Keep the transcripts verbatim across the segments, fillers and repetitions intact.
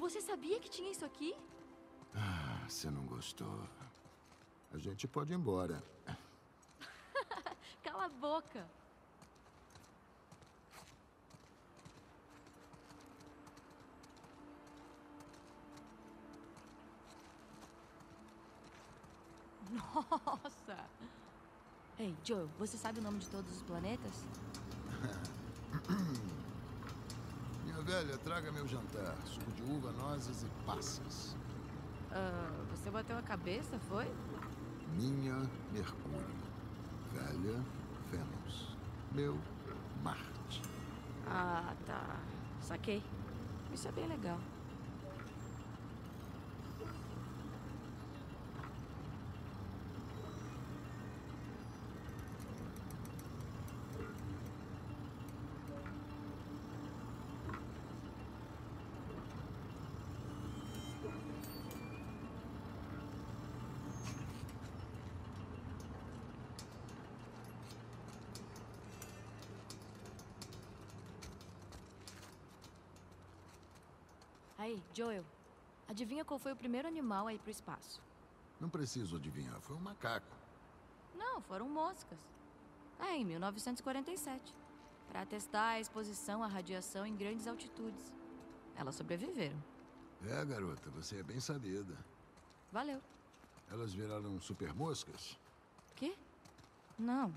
Você sabia que tinha isso aqui? Ah, você não gostou. A gente pode ir embora. Cala a boca. Nossa! Ei, Joel, você sabe o nome de todos os planetas? Minha velha, traga meu jantar. Suco de uva, nozes e passas. Ah, você bateu a cabeça, foi? Minha, Mercúrio. Velha, Vênus. Meu, Marte. Ah, tá. Saquei. Isso é bem legal. Aí, Joel, adivinha qual foi o primeiro animal a ir pro espaço? Não preciso adivinhar, foi um macaco. Não, foram moscas. Ah, em mil novecentos e quarenta e sete. Para testar a exposição à radiação em grandes altitudes. Elas sobreviveram. É, garota, você é bem sabida. Valeu. Elas viraram super moscas? Quê? Não.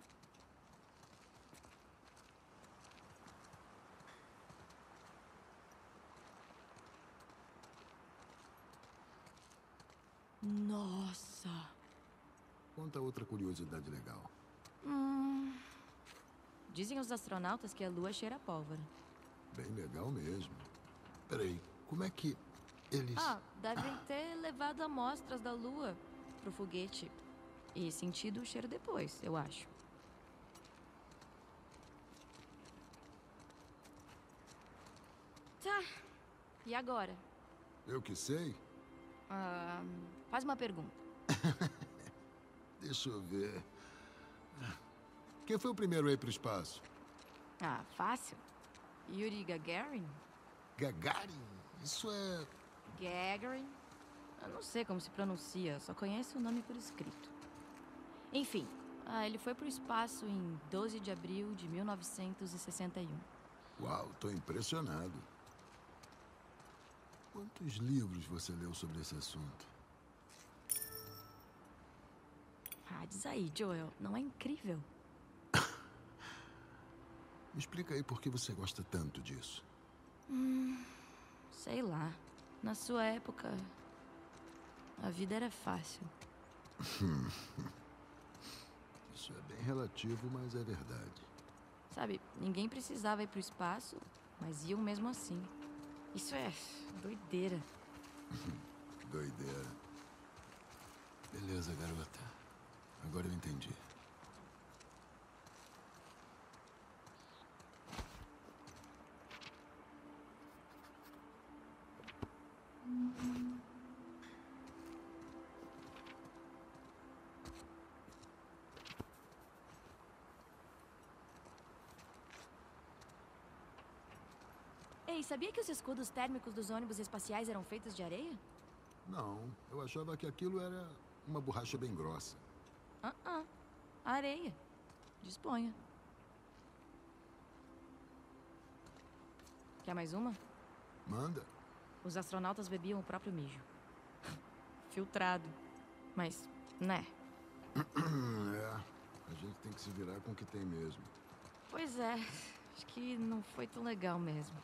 Nossa. Conta outra curiosidade legal. Hum... Dizem os astronautas que a Lua cheira a pólvora. Bem legal mesmo. Peraí, como é que eles... Ah, devem ter levado amostras da Lua pro foguete. E sentido o cheiro depois, eu acho. Tá. E agora? Eu que sei? Ah, faz uma pergunta. Deixa eu ver. Quem foi o primeiro a ir pro espaço? Ah, fácil. Yuri Gagarin? Gagarin? Isso é... Gagarin? Eu não sei como se pronuncia, só conheço o nome por escrito. Enfim, ah, ele foi pro espaço em doze de abril de mil novecentos e sessenta e um. Uau, tô impressionado. Quantos livros você leu sobre esse assunto? Ah, diz aí, Joel, não é incrível? Me explica aí por que você gosta tanto disso. Hum, sei lá. Na sua época, a vida era fácil. Isso é bem relativo, mas é verdade. Sabe, ninguém precisava ir pro espaço, mas iam mesmo assim. Isso é doideira. Doideira. Beleza, garota. Agora eu entendi. Ei, sabia que os escudos térmicos dos ônibus espaciais eram feitos de areia? Não, eu achava que aquilo era uma borracha bem grossa. Ah, ah. Areia. Disponha. Quer mais uma? Manda. Os astronautas bebiam o próprio mijo. Filtrado. Mas, né? É, a gente tem que se virar com o que tem mesmo. Pois é. Acho que não foi tão legal mesmo.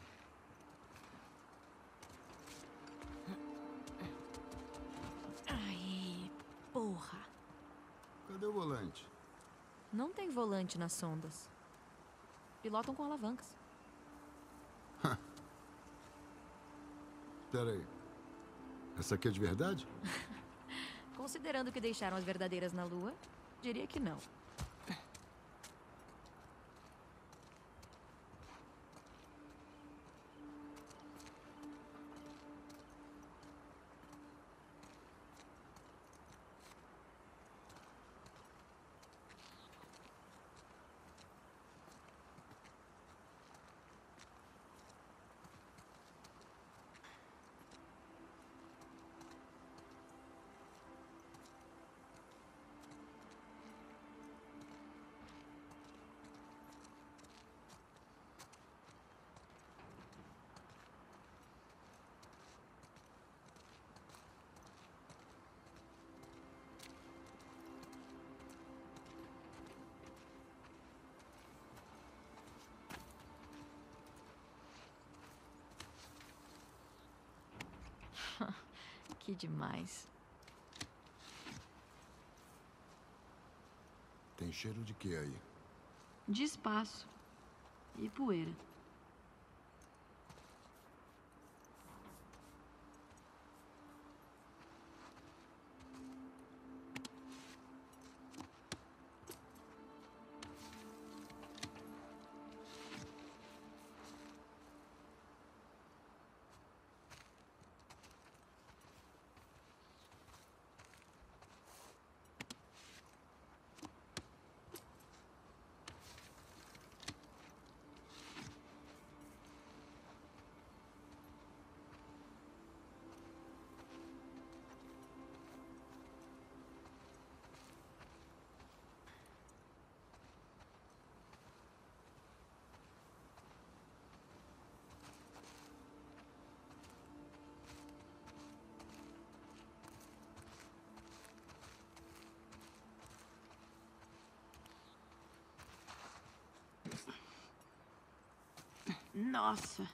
Ai, porra. Cadê o volante? Não tem volante nas sondas. Pilotam com alavancas. Pera aí. Essa aqui é de verdade? Considerando que deixaram as verdadeiras na Lua, diria que não. Que demais. Tem cheiro de quê aí? De espaço. E poeira. Nossa.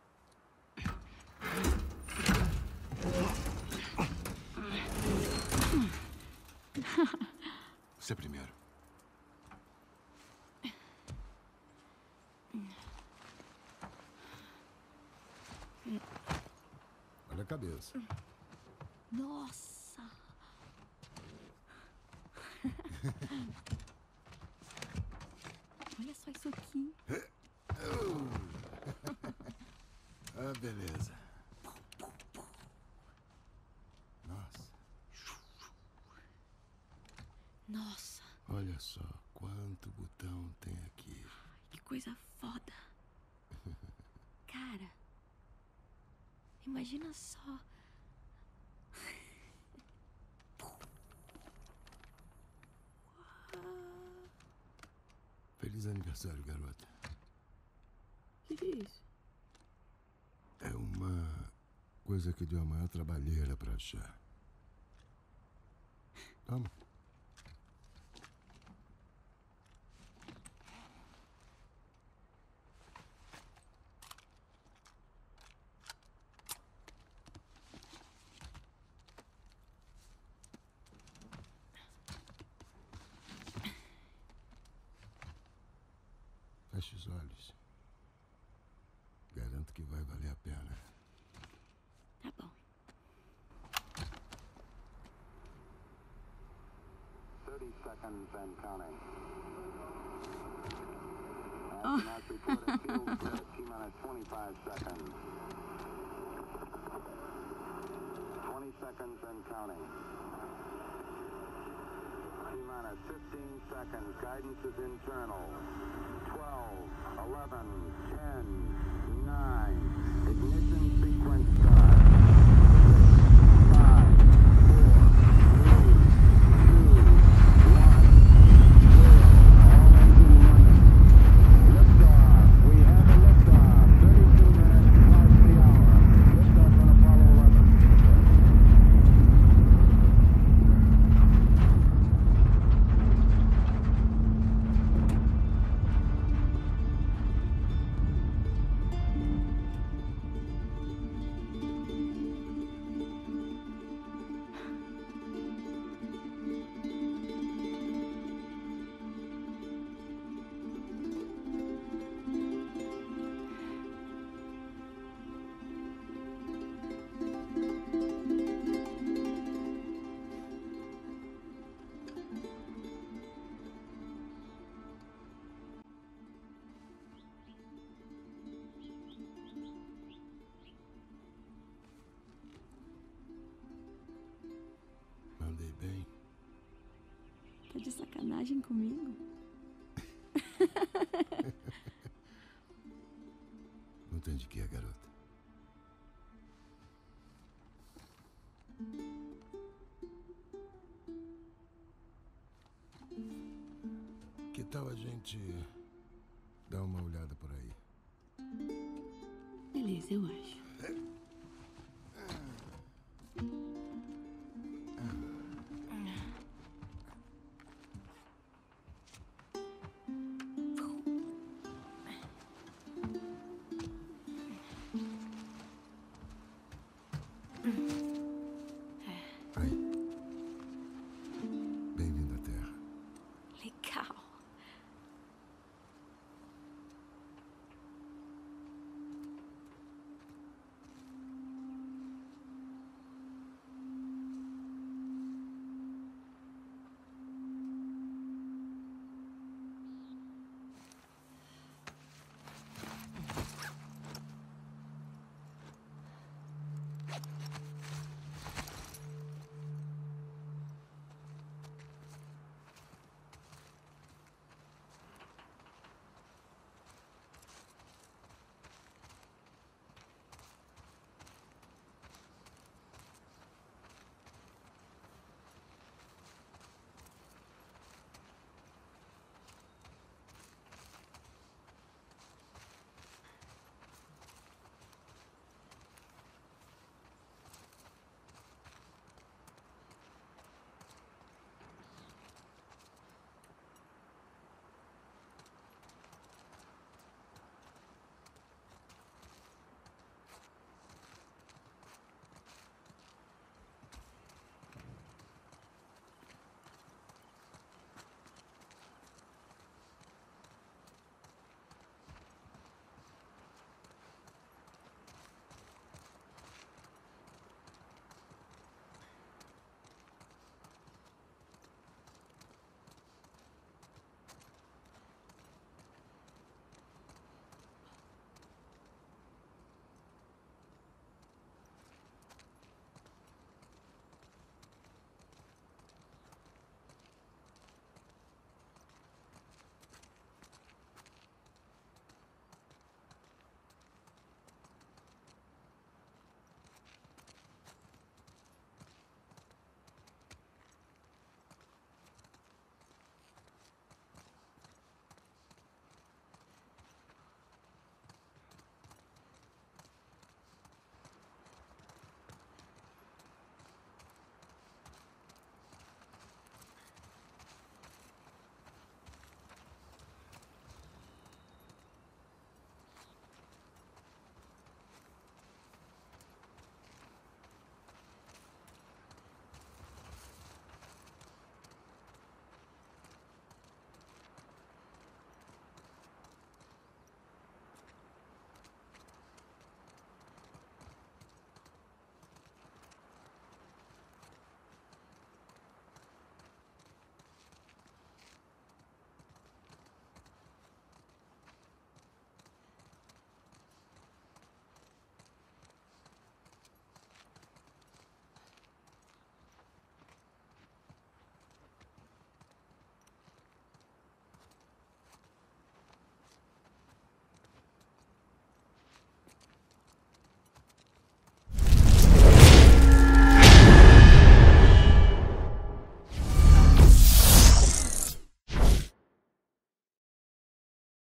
Você primeiro. Olha a cabeça. Nossa. Olha só isso aqui. Ah, beleza. Nossa. Nossa. Olha só quanto botão tem aqui. Que coisa foda. Cara, imagina só. Feliz aniversário, garota. O que, que é isso? É uma coisa que deu a maior trabalheira pra achar. Toma. Feche os olhos. Garanto que vai valer a pena. Tá bom. thirty seconds and counting. Astronauts reported field grid, T minus twenty-five seconds. twenty seconds and counting. T minus fifteen seconds. Guidance is internal. twelve, eleven, ten, nine. Ignition sequence start. five, four, three, two, one, zero. All engine running. Liftoff. We have a liftoff. thirty-two minutes past the hour. Liftoff on Apollo eleven. Mandei bem. Tá de sacanagem comigo? Não tem de quê, garota. Que tal a gente dar uma olhada por aí? Beleza, eu acho.